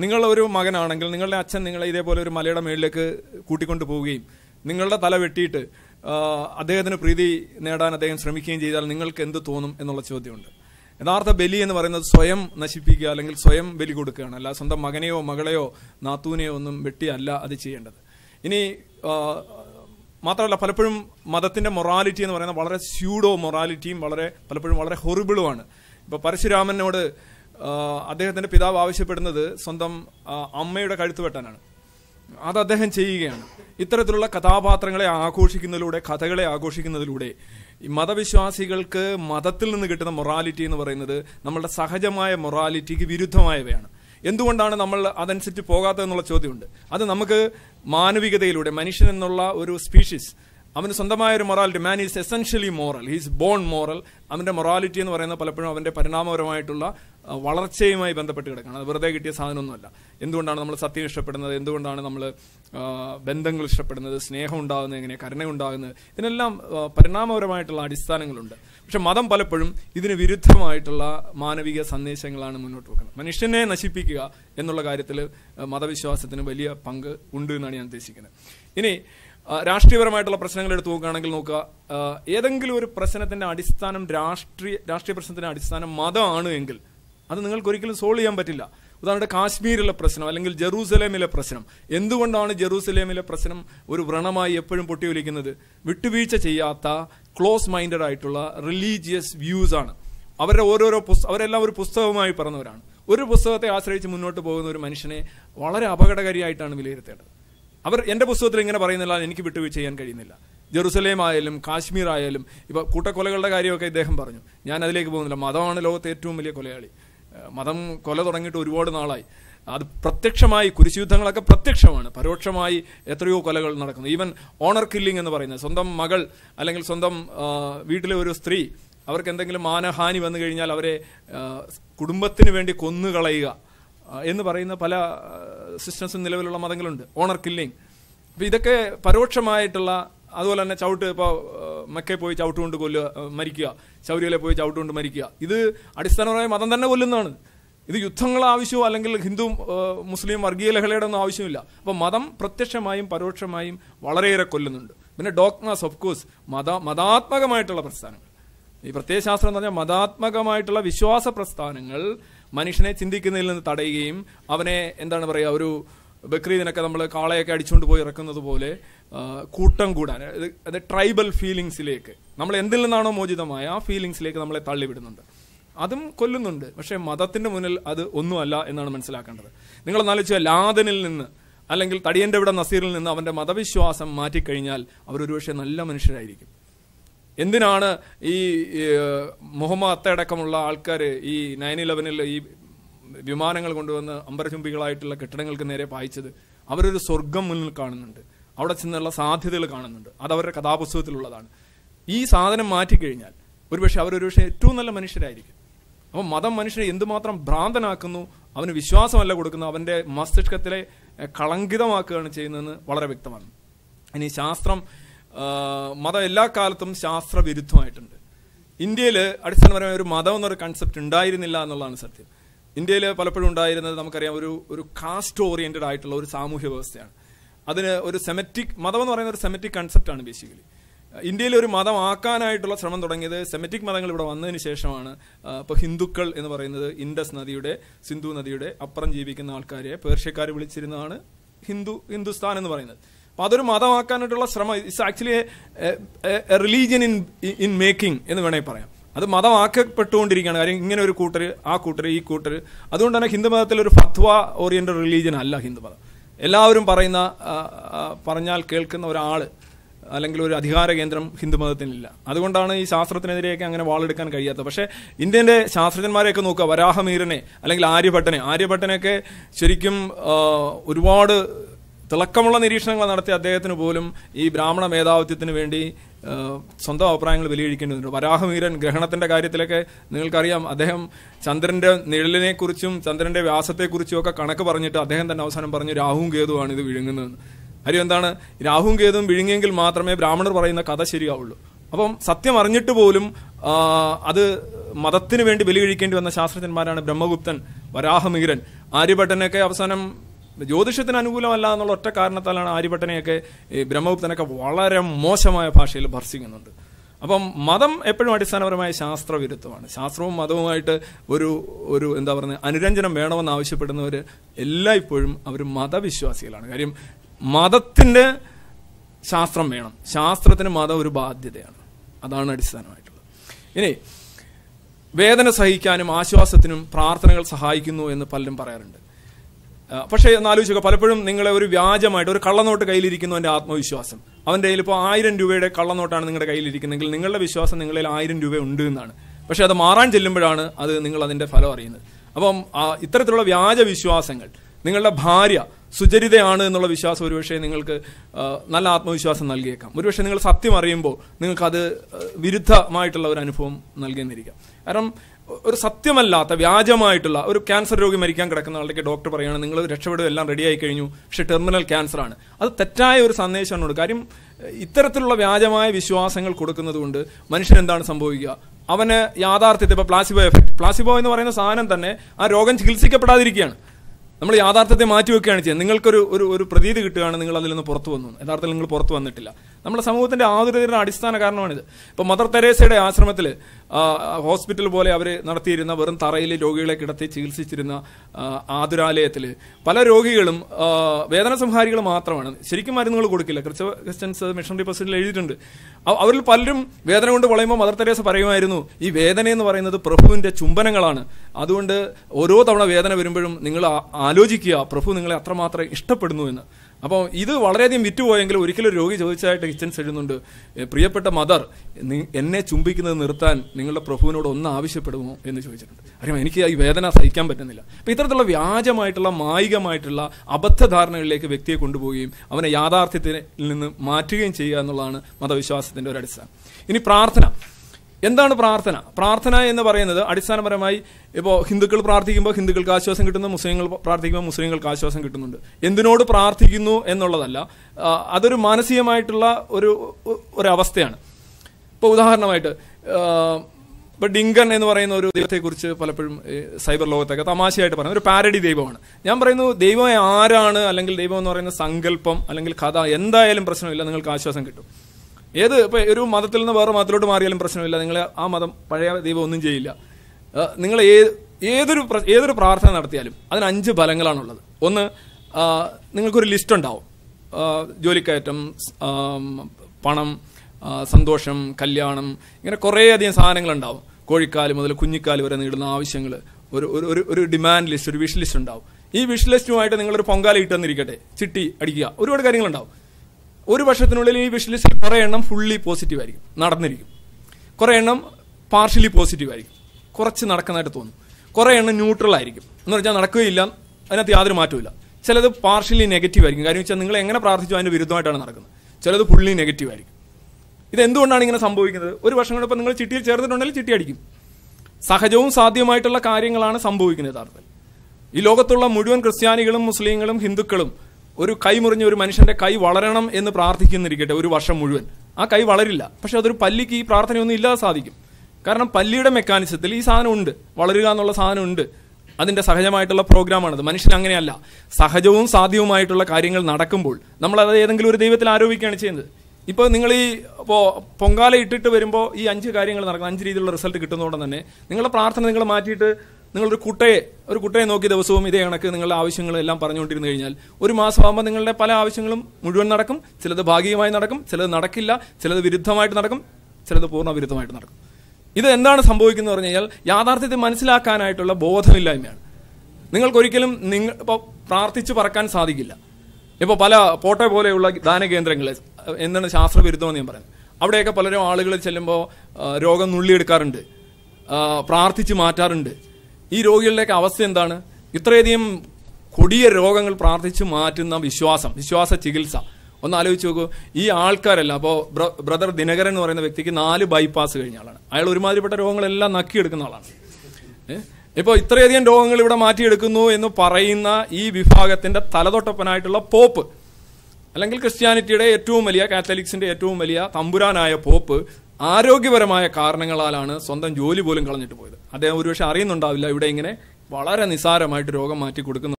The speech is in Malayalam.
നിങ്ങൾ ഒരു മകനാണെങ്കിൽ നിങ്ങളുടെ അച്ഛൻ നിങ്ങളെ ഇതേപോലെ ഒരു മലയുടെ മേളിലേക്ക് കൂട്ടിക്കൊണ്ടു പോവുകയും നിങ്ങളുടെ തല വെട്ടിയിട്ട് അദ്ദേഹത്തിന് പ്രീതി നേടാൻ അദ്ദേഹം ശ്രമിക്കുകയും ചെയ്താൽ നിങ്ങൾക്ക് എന്ത് തോന്നും എന്നുള്ള ചോദ്യമുണ്ട്. യഥാർത്ഥ ബലി എന്ന് പറയുന്നത് സ്വയം നശിപ്പിക്കുക അല്ലെങ്കിൽ സ്വയം ബലി കൊടുക്കുകയാണ്. അല്ല സ്വന്തം മകനെയോ മകളെയോ നാത്തൂനെയോ ഒന്നും വെട്ടിയല്ല അത് ചെയ്യേണ്ടത്. ഇനി മാത്രമല്ല, പലപ്പോഴും മതത്തിന്റെ മൊറാലിറ്റി എന്ന് പറയുന്നത് വളരെ സ്യൂഡോ മൊറാലിറ്റിയും പലപ്പോഴും വളരെ ഹൊറിബിളുമാണ്. ഇപ്പൊ പരശുരാമനോട് അദ്ദേഹത്തിന്റെ പിതാവ് ആവശ്യപ്പെടുന്നത് സ്വന്തം അമ്മയുടെ കഴുത്ത് വെട്ടാനാണ്. അത് അദ്ദേഹം ചെയ്യുകയാണ്. ഇത്തരത്തിലുള്ള കഥാപാത്രങ്ങളെ ആഘോഷിക്കുന്നതിലൂടെ, കഥകളെ ആഘോഷിക്കുന്നതിലൂടെ ഈ മതവിശ്വാസികൾക്ക് മതത്തിൽ നിന്ന് കിട്ടുന്ന മൊറാലിറ്റി എന്ന് പറയുന്നത് നമ്മളുടെ സഹജമായ മൊറാലിറ്റിക്ക് വിരുദ്ധമായവയാണ്. എന്തുകൊണ്ടാണ് നമ്മൾ അതനുസരിച്ച് പോകാത്തതെന്നുള്ള ചോദ്യമുണ്ട്. അത് നമുക്ക് മാനവികതയിലൂടെ, മനുഷ്യൻ എന്നുള്ള ഒരു സ്പീഷീസ്, അവന് സ്വന്തമായ ഒരു morality, man is essentially moral, he's born moral. അവന്റെ മൊറാലിറ്റി എന്ന് പറയുന്നത് പലപ്പോഴും അവന്റെ പരിണാമപരമായിട്ടുള്ള വളർച്ചയുമായി ബന്ധപ്പെട്ട് കിടക്കുകയാണ്. അത് വെറുതെ കിട്ടിയ സാധനമൊന്നുമല്ല. എന്തുകൊണ്ടാണ് നമ്മൾ സത്യം ഇഷ്ടപ്പെടുന്നത്, എന്തുകൊണ്ടാണ് നമ്മൾ ബന്ധങ്ങൾ ഇഷ്ടപ്പെടുന്നത്, സ്നേഹം ഉണ്ടാകുന്നത് എങ്ങനെ, കരുണ ഉണ്ടാകുന്നത്, ഇതിനെല്ലാം പരിണാമപരമായിട്ടുള്ള അടിസ്ഥാനങ്ങളുണ്ട്. പക്ഷെ മതം പലപ്പോഴും ഇതിന് വിരുദ്ധമായിട്ടുള്ള മാനവിക സന്ദേശങ്ങളാണ് മുന്നോട്ട് വെക്കുന്നത്. മനുഷ്യനെ നശിപ്പിക്കുക എന്നുള്ള കാര്യത്തിൽ മതവിശ്വാസത്തിന് വലിയ പങ്ക് ഉണ്ട് എന്നാണ് ഞാൻ ഉദ്ദേശിക്കുന്നത്. ഇനി രാഷ്ട്രീയപരമായിട്ടുള്ള പ്രശ്നങ്ങൾ എടുത്തു നോക്കുകയാണെങ്കിൽ നോക്കുക, ഏതെങ്കിലും ഒരു പ്രശ്നത്തിന്റെ അടിസ്ഥാനം രാഷ്ട്രീയ പ്രശ്നത്തിന്റെ അടിസ്ഥാനം മതമാണ് എങ്കിൽ അത് നിങ്ങൾക്ക് ഒരിക്കലും സോൾവ് ചെയ്യാൻ പറ്റില്ല. ഉദാഹരണത്തിന് കാശ്മീരിലെ പ്രശ്നം അല്ലെങ്കിൽ ജെറൂസലേമിലെ പ്രശ്നം. എന്തുകൊണ്ടാണ് ജെറൂസലേമിലെ പ്രശ്നം ഒരു വ്രണമായി എപ്പോഴും പൊട്ടിയൊലിക്കുന്നത്? വിട്ടുവീഴ്ച ചെയ്യാത്ത ക്ലോസ് മൈൻഡഡ് ആയിട്ടുള്ള റിലീജിയസ് വ്യൂസ് ആണ്. അവരെല്ലാം ഒരു പുസ്തകവുമായി പറഞ്ഞവരാണ്. ഒരു പുസ്തകത്തെ ആശ്രയിച്ച് മുന്നോട്ട് പോകുന്ന ഒരു മനുഷ്യനെ വളരെ അപകടകാരിയായിട്ടാണ് വിലയിരുത്തേണ്ടത്. എന്റെ പുസ്തകത്തിൽ ഇങ്ങനെ പറയുന്നില്ല, എനിക്ക് വിട്ടുവീഴ്ച ചെയ്യാൻ കഴിയുന്നില്ല. ജെറുസലേം ആയാലും കാശ്മീർ ആയാലും, ഇപ്പൊ കൂട്ടക്കൊലകളുടെ കാര്യമൊക്കെ ഇദ്ദേഹം പറഞ്ഞു, ഞാൻ അതിലേക്ക് പോകുന്നില്ല. മതമാണ് ലോകത്തെ ഏറ്റവും വലിയ കൊലയാളി. മതം കൊല തുടങ്ങിയിട്ട് ഒരുപാട് നാളായി. അത് പ്രത്യക്ഷമായി കുരിശുയുദ്ധങ്ങളൊക്കെ പ്രത്യക്ഷമാണ്, പരോക്ഷമായി എത്രയോ കൊലകൾ നടക്കുന്നു. ഈവൻ ഓണർ കില്ലിംഗ് എന്ന് പറയുന്നത്, സ്വന്തം മകൾ അല്ലെങ്കിൽ സ്വന്തം വീട്ടിലെ ഒരു സ്ത്രീ, അവർക്ക് എന്തെങ്കിലും മാനഹാനി വന്നു കഴിഞ്ഞാൽ അവരെ കുടുംബത്തിന് വേണ്ടി കൊന്നുകളയുക എന്ന് പറയുന്ന പല സിസ്റ്റംസും നിലവിലുള്ള മതങ്ങളുണ്ട്. Owner killing. അപ്പൊ ഇതൊക്കെ പരോക്ഷമായിട്ടുള്ള, അതുപോലെ തന്നെ ചവിട്ട്, ഇപ്പോൾ മക്കയെ പോയി ചവിട്ടുകൊണ്ട് മരിക്കുക, ശൗര്യയിലെ പോയി ചവിട്ടുകൊണ്ട് മരിക്കുക, ഇത് അടിസ്ഥാനപരമായ മതം തന്നെ കൊല്ലുന്നതാണ്. ഇത് യുദ്ധങ്ങൾ ആവശ്യമോ അല്ലെങ്കിൽ ഹിന്ദു മുസ്ലിം വർഗീയ ലഹളയുടെ ഒന്നും ആവശ്യമില്ല. അപ്പൊ മതം പ്രത്യക്ഷമായും പരോക്ഷമായും വളരെയേറെ കൊല്ലുന്നുണ്ട്. പിന്നെ ഡോഗ്മാസ്, ഓഫ് കോഴ്സ്, മതാത്മകമായിട്ടുള്ള പ്രസ്ഥാനങ്ങൾ, ഈ പ്രത്യയശാസ്ത്രം എന്ന് പറഞ്ഞാൽ മതാത്മകമായിട്ടുള്ള വിശ്വാസ പ്രസ്ഥാനങ്ങൾ മനുഷ്യനെ ചിന്തിക്കുന്നതിൽ നിന്ന് തടയുകയും അവനെ എന്താണ് പറയുക, ഒരു ബക്രീദിനൊക്കെ നമ്മൾ കാളയൊക്കെ അടിച്ചുകൊണ്ട് പോയി ഇറക്കുന്നത് പോലെ കൂട്ടം കൂടാൻ, അത് ട്രൈബൽ ഫീലിങ്സിലേക്ക്, നമ്മൾ എന്തിൽ നിന്നാണോ മോചിതമായ ആ ഫീലിങ്സിലേക്ക് നമ്മളെ തള്ളിവിടുന്നുണ്ട്. അതും കൊല്ലുന്നുണ്ട്. പക്ഷെ മതത്തിന്റെ മുന്നിൽ അത് ഒന്നുമല്ല എന്നാണ് മനസ്സിലാക്കേണ്ടത്. നിങ്ങൾ എന്നാലോചിച്ച ലാദനിൽ നിന്ന് അല്ലെങ്കിൽ തടിയന്റെ ഇവിടെ നസീറിൽ നിന്ന് അവന്റെ മതവിശ്വാസം മാറ്റിക്കഴിഞ്ഞാൽ അവരൊരുപക്ഷെ നല്ല മനുഷ്യരായിരിക്കും. എന്തിനാണ് ഈ മുഹമ്മദ് അത്തയടക്കമുള്ള ആൾക്കാർ ഈ 9/11 ഈ വിമാനങ്ങൾ കൊണ്ടുവന്ന് അമ്പരചുംബികളായിട്ടുള്ള കെട്ടിടങ്ങൾക്ക് നേരെ പായിച്ചത്? അവരൊരു സ്വർഗം മുന്നിൽ കാണുന്നുണ്ട്, അവിടെ ചെന്നുള്ള സാധ്യതകൾ കാണുന്നുണ്ട്. അത് അവരുടെ കഥാപുസ്തകത്തിലുള്ളതാണ്. ഈ സാധനം മാറ്റിക്കഴിഞ്ഞാൽ ഒരുപക്ഷെ അവരൊരുപക്ഷെ ഏറ്റവും നല്ല മനുഷ്യരായിരിക്കും. അപ്പം മതം മനുഷ്യനെ എന്തുമാത്രം ഭ്രാന്തനാക്കുന്നു, അവന് വിശ്വാസമല്ല കൊടുക്കുന്നു, അവന്റെ മസ്തിഷ്കത്തിലെ കളങ്കിതമാക്കുകയാണ് ചെയ്യുന്നതെന്ന് വളരെ വ്യക്തമാണ്. ഇനി ശാസ്ത്രം, മതം എല്ലാ കാലത്തും ശാസ്ത്രവിരുദ്ധമായിട്ടുണ്ട്. ഇന്ത്യയിൽ അടിസ്ഥാനപരമായ ഒരു മതം എന്നൊരു കൺസെപ്റ്റ് ഉണ്ടായിരുന്നില്ല എന്നുള്ളതാണ് സത്യം. ഇന്ത്യയിൽ പലപ്പോഴും ഉണ്ടായിരുന്നത് നമുക്കറിയാം, ഒരു കാസ്റ്റ് ഓറിയന്റഡ് ആയിട്ടുള്ള ഒരു സാമൂഹ്യ വ്യവസ്ഥയാണ്. അതിന് ഒരു സെമറ്റിക് മതം എന്ന് പറയുന്ന ഒരു സെമറ്റിക് കൺസെപ്റ്റാണ് ബേസിക്കലി. ഇന്ത്യയിൽ ഒരു മതമാക്കാനായിട്ടുള്ള ശ്രമം തുടങ്ങിയത് സെമറ്റിക് മതങ്ങൾ ഇവിടെ വന്നതിന് ശേഷമാണ്. ഇപ്പോൾ ഹിന്ദുക്കൾ എന്ന് പറയുന്നത് സിന്ധു നദിയുടെ അപ്പുറം ജീവിക്കുന്ന ആൾക്കാരെ പേർഷ്യക്കാർ വിളിച്ചിരുന്നതാണ് ഹിന്ദുസ്ഥാൻ എന്ന് പറയുന്നത്. അപ്പൊ അതൊരു മതമാക്കാനായിട്ടുള്ള ശ്രമം, it's actually a religion in making എന്ന് വേണമെങ്കിൽ പറയാം. അത് മതമാക്കപ്പെട്ടുകൊണ്ടിരിക്കുകയാണ്. കാര്യം ഇങ്ങനെ ഒരു കൂട്ടർ, ആ കൂട്ടർ, ഈ കൂട്ടർ. അതുകൊണ്ട് തന്നെ ഹിന്ദുമതത്തിൽ ഒരു ഫത്വ ഓറിയന്റഡ് റിലീജിയൻ അല്ല ഹിന്ദുമതം. എല്ലാവരും പറഞ്ഞാൽ കേൾക്കുന്ന ഒരാള് അല്ലെങ്കിൽ ഒരു അധികാര കേന്ദ്രം ഹിന്ദുമതത്തിനില്ല. അതുകൊണ്ടാണ് ഈ ശാസ്ത്രത്തിനെതിരെയൊക്കെ അങ്ങനെ വാളെടുക്കാൻ കഴിയാത്തത്. പക്ഷേ ഇന്ത്യന്റെ ശാസ്ത്രജ്ഞന്മാരെയൊക്കെ നോക്കുക, വരാഹമീരനെ അല്ലെങ്കിൽ ആര്യഭട്ടനെയൊക്കെ ശരിക്കും ഒരുപാട് തിളക്കമുള്ള നിരീക്ഷണങ്ങൾ നടത്തി അദ്ദേഹത്തിന് പോലും ഈ ബ്രാഹ്മണ മേധാവിത്വത്തിന് വേണ്ടി സ്വന്തം അഭിപ്രായങ്ങൾ വിലയിരുത്തേണ്ടതുണ്ട്. വരാഹമീരൻ ഗ്രഹണത്തിന്റെ കാര്യത്തിലൊക്കെ നിങ്ങൾക്കറിയാം, അദ്ദേഹം ചന്ദ്രന്റെ നിഴലിനെ കുറിച്ചും ചന്ദ്രന്റെ വ്യാസത്തെക്കുറിച്ചും ഒക്കെ കണക്ക് പറഞ്ഞിട്ട് അദ്ദേഹം തന്നെ അവസാനം പറഞ്ഞു രാഹുവും കേതുവാണ് ഇത് വിഴുങ്ങുന്നതെന്ന്. കാര്യം എന്താണ്? രാഹുവും കേതുവും വിഴുങ്ങിയെങ്കിൽ മാത്രമേ ബ്രാഹ്മണർ പറയുന്ന കഥ ശരിയാവുള്ളൂ. അപ്പം സത്യം അറിഞ്ഞിട്ട് പോലും അത് മതത്തിന് വേണ്ടി ബലി കഴിക്കേണ്ടി വന്ന ശാസ്ത്രജ്ഞന്മാരാണ്. ബ്രഹ്മഗുപ്തൻ വരാഹമിഹിരൻ, ആര്യഭട്ടനൊക്കെ അവസാനം ജ്യോതിഷത്തിന് അനുകൂലമല്ല എന്നുള്ള ഒറ്റ കാരണത്താലാണ് ആര്യഭട്ടനെയൊക്കെ ബ്രഹ്മഗുപ്തനൊക്കെ വളരെ മോശമായ ഭാഷയിൽ ഭർസിക്കുന്നുണ്ട്. അപ്പം മതം എപ്പോഴും അടിസ്ഥാനപരമായ ശാസ്ത്രവിരുദ്ധമാണ്. ശാസ്ത്രവും മതവുമായിട്ട് ഒരു എന്താ പറയുക അനുരഞ്ജനം വേണമെന്ന് ആവശ്യപ്പെടുന്നവർ എല്ലായ്പ്പോഴും അവർ മതവിശ്വാസികളാണ്. കാര്യം മതത്തിന് ശാസ്ത്രം വേണം, ശാസ്ത്രത്തിന് മതം ഒരു ബാധ്യതയാണ്. അതാണ് അടിസ്ഥാനമായിട്ടുള്ളത്. ഇനി വേദന സഹിക്കാനും ആശ്വാസത്തിനും പ്രാർത്ഥനകൾ സഹായിക്കുന്നു എന്ന് പലരും പറയാറുണ്ട്. പക്ഷേ ഒന്ന് ആലോചിക്കുക, പലപ്പോഴും നിങ്ങളെ ഒരു വ്യാജമായിട്ട് ഒരു കള്ളനോട്ട് കയ്യിലിരിക്കുന്നു എൻ്റെ ആത്മവിശ്വാസം, അവൻ്റെ കയ്യിൽ ഇപ്പോൾ 1000 രൂപയുടെ കള്ളനോട്ടാണ് നിങ്ങളുടെ കയ്യിലിരിക്കുന്നതെങ്കിൽ നിങ്ങളുടെ വിശ്വാസം നിങ്ങളിൽ 1000 രൂപ ഉണ്ട് എന്നാണ്. പക്ഷെ അത് മാറാൻ ചെല്ലുമ്പോഴാണ് നിങ്ങൾ അതിൻ്റെ ഫലം അറിയുന്നത്. അപ്പം ഇത്തരത്തിലുള്ള വ്യാജ വിശ്വാസങ്ങൾ, നിങ്ങളുടെ ഭാര്യ സുചരിതയാണ് എന്നുള്ള വിശ്വാസം ഒരുപക്ഷെ നിങ്ങൾക്ക് നല്ല ആത്മവിശ്വാസം നൽകിയേക്കാം. ഒരുപക്ഷെ നിങ്ങൾ സത്യം അറിയുമ്പോൾ നിങ്ങൾക്കത് വിരുദ്ധമായിട്ടുള്ള ഒരു അനുഭവം നൽകിയെന്നിരിക്കാം. കാരണം ഒരു സത്യമല്ലാത്ത വ്യാജമായിട്ടുള്ള ഒരു ക്യാൻസർ രോഗി മരിക്കാൻ കിടക്കുന്ന ആളുടെ ഡോക്ടർ പറയുകയാണ് നിങ്ങൾ രക്ഷപ്പെടുക, എല്ലാം റെഡിയായി കഴിഞ്ഞു, പക്ഷെ ടെർമിനൽ ക്യാൻസറാണ്. അത് തെറ്റായ ഒരു സന്ദേശമാണ്. കാര്യം ഇത്തരത്തിലുള്ള വ്യാജമായ വിശ്വാസങ്ങൾ കൊടുക്കുന്നത് കൊണ്ട് മനുഷ്യൻ എന്താണ് സംഭവിക്കുക, അവന് യാഥാർത്ഥ്യത്തെ ഇപ്പോൾ പ്ലാസിബോ എഫക്ട്, പ്ലാസിബോ എന്ന് പറയുന്ന സാധനം തന്നെ ആ രോഗം ചികിത്സിക്കപ്പെടാതിരിക്കുകയാണ്. നമ്മൾ യാഥാർത്ഥ്യത്തെ മാറ്റിവെക്കുകയാണ് ചെയ്യുന്നത്. നിങ്ങൾക്കൊരു ഒരു പ്രതീതി കിട്ടുകയാണ് നിങ്ങൾ അതിൽ നിന്ന് പുറത്തു വന്നു, യഥാർത്ഥത്തിൽ നിങ്ങൾ പുറത്തു വന്നിട്ടില്ല. നമ്മുടെ സമൂഹത്തിന്റെ ആതുരതയുടെ അടിസ്ഥാന കാരണമാണിത്. ഇപ്പോൾ മദർ തെരേസയുടെ ആശ്രമത്തിൽ ഹോസ്പിറ്റൽ പോലെ അവർ നടത്തിയിരുന്ന വെറും തറയിൽ രോഗികളെ കിടത്തി ചികിത്സിച്ചിരുന്ന ആതുരാലയത്തിൽ പല രോഗികളും വേദന സംഹാരികൾ മാത്രമാണ്, ശരിക്കും മരുന്നുകൾ കൊടുക്കില്ല. ക്രിസ്ത്യൻസ് മിഷണറി പ്രസിഡന്റിൽ എഴുതിയിട്ടുണ്ട്. അവരിൽ പലരും വേദന കൊണ്ട് വളയുമ്പോൾ മദർ തെരേസ പറയുമായിരുന്നു, ഈ വേദന എന്ന് പറയുന്നത് പ്രഭുവിന്റെ ചുംബനങ്ങളാണ്, അതുകൊണ്ട് ഓരോ തവണ വേദന വരുമ്പോഴും നിങ്ങൾ ആലോചിക്കുക പ്രഭു നിങ്ങളെ അത്രമാത്രം ഇഷ്ടപ്പെടുന്നു എന്ന്. അപ്പോൾ ഇത് വളരെയധികം വിറ്റുപോയെങ്കിലും ഒരിക്കലും രോഗി ചോദിച്ചതായിട്ട് കിച്ചൻസ് എഴുതുന്നുണ്ട്, പ്രിയപ്പെട്ട മദർ എന്നെ ചുംബിക്കുന്നത് നിർത്താൻ നിങ്ങളുടെ പ്രഭുവിനോട് ഒന്ന് ആവശ്യപ്പെടുമോ എന്ന് ചോദിച്ചിട്ടുണ്ട്. അറിയാം, എനിക്ക് ഈ വേദന സഹിക്കാൻ പറ്റുന്നില്ല. അപ്പോൾ ഇത്തരത്തിലുള്ള വ്യാജമായിട്ടുള്ള മായികമായിട്ടുള്ള അബദ്ധധാരണകളിലേക്ക് വ്യക്തിയെ കൊണ്ടുപോവുകയും അവനെ യാഥാർത്ഥ്യത്തിൽ നിന്ന് മാറ്റുകയും ചെയ്യുക എന്നുള്ളതാണ് മതവിശ്വാസത്തിന്റെ ഒരു അടിസ്ഥാനം. ഇനി പ്രാർത്ഥന. എന്താണ് പ്രാർത്ഥന? പ്രാർത്ഥന എന്ന് പറയുന്നത് അടിസ്ഥാനപരമായി ഇപ്പോൾ ഹിന്ദുക്കൾ പ്രാർത്ഥിക്കുമ്പോൾ ഹിന്ദുക്കൾക്ക് ആശ്വാസം കിട്ടുന്നു, മുസ്ലിങ്ങൾ പ്രാർത്ഥിക്കുമ്പോൾ മുസ്ലിങ്ങൾക്ക് ആശ്വാസം കിട്ടുന്നുണ്ട്. എന്തിനോട് പ്രാർത്ഥിക്കുന്നു എന്നുള്ളതല്ല, അതൊരു മാനസികമായിട്ടുള്ള ഒരു അവസ്ഥയാണ്. ഇപ്പോൾ ഉദാഹരണമായിട്ട് ഇപ്പോൾ ഡിങ്കൻ എന്ന് പറയുന്ന ഒരു ദൈവത്തെക്കുറിച്ച് പലപ്പോഴും സൈബർ ലോകത്തൊക്കെ തമാശയായിട്ട് പറയുന്നത് ഒരു പാരഡി ദൈവമാണ്. ഞാൻ പറയുന്നു ദൈവം ആരാണ്, അല്ലെങ്കിൽ ദൈവം എന്ന് പറയുന്ന സങ്കല്പം അല്ലെങ്കിൽ കഥ, എന്തായാലും പ്രശ്നമില്ല, നിങ്ങൾക്ക് ആശ്വാസം കിട്ടും. ഇപ്പോൾ ഒരു മതത്തിൽ നിന്ന് വേറെ മതത്തിലോട്ട് മാറിയാലും പ്രശ്നമില്ല, നിങ്ങൾ ആ മതം പഴയ ദൈവം ഒന്നും ചെയ്യില്ല. നിങ്ങൾ ഏതൊരു പ്രാർത്ഥന നടത്തിയാലും അതിന് 5 ഫലങ്ങളാണുള്ളത്. ഒന്ന്, നിങ്ങൾക്കൊരു ലിസ്റ്റ് ഉണ്ടാവും, ജോലിക്കയറ്റം, പണം, സന്തോഷം, കല്യാണം, ഇങ്ങനെ കുറേയധികം സാധനങ്ങളുണ്ടാവും. കോഴിക്കാല് മുതൽ കുഞ്ഞിക്കാല് വരെ നീളുന്ന ആവശ്യങ്ങൾ, ഒരു ഡിമാൻഡ് ലിസ്റ്റ്, ഒരു വിഷ് ലിസ്റ്റ് ഉണ്ടാവും. ഈ വിഷ് ലിസ്റ്റുമായിട്ട് നിങ്ങളൊരു പൊങ്കാല ഇട്ടെന്നിരിക്കട്ടെ, ചിട്ടി അടിക്കുക, ഒരുപാട് കാര്യങ്ങളുണ്ടാവും. ഒരു വർഷത്തിനുള്ളിൽ ഈ വിഷ് ലിസ്റ്റിൽ കുറേ എണ്ണം ഫുള്ളി പോസിറ്റീവ് ആയിരിക്കും, നടന്നിരിക്കും. കുറേ എണ്ണം പാർഷ്യലി പോസിറ്റീവ് ആയിരിക്കും, കുറച്ച് നടക്കുന്നതായിട്ട് തോന്നും. കുറേ എണ്ണം ന്യൂട്രൽ ആയിരിക്കും, എന്ന് പറഞ്ഞാൽ നടക്കുകയില്ല, അതിനകത്ത് യാതൊരു മാറ്റമില്ല. ചിലത് പാർഷ്യലി നെഗറ്റീവ് ആയിരിക്കും, കാര്യം വെച്ചാൽ നിങ്ങൾ എങ്ങനെ പ്രാർത്ഥിച്ചു അതിൻ്റെ വിരുദ്ധമായിട്ടാണ് നടക്കുന്നത്. ചിലത് ഫുള്ളി നെഗറ്റീവ് ആയിരിക്കും. ഇതെന്തുകൊണ്ടാണ് ഇങ്ങനെ സംഭവിക്കുന്നത്? ഒരു വർഷം കൊണ്ട് ഇപ്പോൾ നിങ്ങൾ ചിട്ടിയിൽ ചേർന്നിട്ടുണ്ടെങ്കിൽ ചിട്ടി അടിക്കും. സഹജവും സാധ്യമായിട്ടുള്ള കാര്യങ്ങളാണ് സംഭവിക്കുന്നത് യഥാർത്ഥത്തിൽ. ഈ ലോകത്തുള്ള മുഴുവൻ ക്രിസ്ത്യാനികളും മുസ്ലിങ്ങളും ഹിന്ദുക്കളും ഒരു കൈ മുറിഞ്ഞ ഒരു മനുഷ്യന്റെ കൈ വളരണം എന്ന് പ്രാർത്ഥിക്കുന്നിരിക്കട്ടെ ഒരു വർഷം മുഴുവൻ, ആ കൈ വളരില്ല. പക്ഷെ അതൊരു പല്ലിക്ക് ഈ പ്രാർത്ഥനയൊന്നും ഇല്ലാതെ സാധിക്കും. കാരണം പല്ലിയുടെ മെക്കാനിസത്തിൽ ഈ സാധനം ഉണ്ട്, വളരുക എന്നുള്ള സാധനം ഉണ്ട്, അതിന്റെ സഹജമായിട്ടുള്ള പ്രോഗ്രാമാണത്. മനുഷ്യൻ അങ്ങനെയല്ല. സഹജവും സാധ്യവുമായിട്ടുള്ള കാര്യങ്ങൾ നടക്കുമ്പോൾ നമ്മളത് ഏതെങ്കിലും ഒരു ദൈവത്തിൽ ആരോപിക്കുകയാണ് ചെയ്യുന്നത്. ഇപ്പോൾ നിങ്ങൾ പൊങ്കാല ഇട്ടിട്ട് വരുമ്പോൾ ഈ 5 കാര്യങ്ങൾ നടക്കുന്ന 5 രീതിയിലുള്ള റിസൾട്ട് കിട്ടുന്നതുകൊണ്ട് തന്നെ നിങ്ങളുടെ പ്രാർത്ഥന നിങ്ങൾ മാറ്റിയിട്ട് നിങ്ങളൊരു കുട്ടയെ നോക്കി ദിവസവും ഇതേ കണക്ക് നിങ്ങളുടെ ആവശ്യങ്ങളെല്ലാം പറഞ്ഞുകൊണ്ടിരുന്നു കഴിഞ്ഞാൽ ഒരു മാസമാകുമ്പോൾ നിങ്ങളുടെ പല ആവശ്യങ്ങളും മുഴുവൻ നടക്കും. ചിലത് ഭാഗികമായി നടക്കും, ചിലത് നടക്കില്ല, ചിലത് വിരുദ്ധമായിട്ട് നടക്കും, ചിലത് പൂർണ്ണ വിരുദ്ധമായിട്ട് നടക്കും. ഇത് എന്താണ് സംഭവിക്കുന്നത് പറഞ്ഞു കഴിഞ്ഞാൽ യാഥാർത്ഥ്യത്തെ മനസ്സിലാക്കാനായിട്ടുള്ള ബോധമില്ലായ്മയാണ്. നിങ്ങൾക്കൊരിക്കലും ഇപ്പോൾ പ്രാർത്ഥിച്ച് പറക്കാൻ സാധിക്കില്ല. ഇപ്പോൾ പല പോട്ടെ പോലെയുള്ള ദാനകേന്ദ്രങ്ങൾ എന്താണ് ശാസ്ത്രവിരുദ്ധമെന്ന് ഞാൻ പറയുന്നത്. അവിടെയൊക്കെ പലരും ആളുകൾ ചെല്ലുമ്പോൾ രോഗം നുള്ളിയെടുക്കാറുണ്ട്, പ്രാർത്ഥിച്ച് മാറ്റാറുണ്ട്. ഈ രോഗികളുടെയൊക്കെ അവസ്ഥ എന്താണ്? ഇത്രയധികം കൊടിയ രോഗങ്ങൾ പ്രാർത്ഥിച്ച് മാറ്റുന്ന വിശ്വാസ ചികിത്സ ഒന്ന് ആലോചിച്ച് നോക്കൂ. ഈ ആൾക്കാരെല്ലാം ഇപ്പോൾ ബ്രദർ ദിനകരൻ എന്ന് പറയുന്ന വ്യക്തിക്ക് 4 ബൈപ്പാസ് കഴിഞ്ഞ ആളാണ്. അയാൾ ഒരുമാതിരിപ്പെട്ട രോഗങ്ങളെല്ലാം നക്കിയെടുക്കുന്ന ആളാണ്. ഇപ്പോൾ ഇത്രയധികം രോഗങ്ങൾ ഇവിടെ മാറ്റിയെടുക്കുന്നു എന്ന് പറയുന്ന ഈ വിഭാഗത്തിന്റെ തലതൊട്ടപ്പനായിട്ടുള്ള പോപ്പ്, അല്ലെങ്കിൽ ക്രിസ്ത്യാനിറ്റിയുടെ ഏറ്റവും വലിയ, കാത്തലിക്സിന്റെ ഏറ്റവും വലിയ തമ്പുരാനായ പോപ്പ് ആരോഗ്യപരമായ കാരണങ്ങളാലാണ് സ്വന്തം ജോലി പോലും കളഞ്ഞിട്ട് പോയത്. അദ്ദേഹം ഒരുപക്ഷെ അറിയുന്നുണ്ടാവില്ല ഇവിടെ ഇങ്ങനെ വളരെ നിസ്സാരമായിട്ട് രോഗം മാറ്റി കൊടുക്കുന്നു.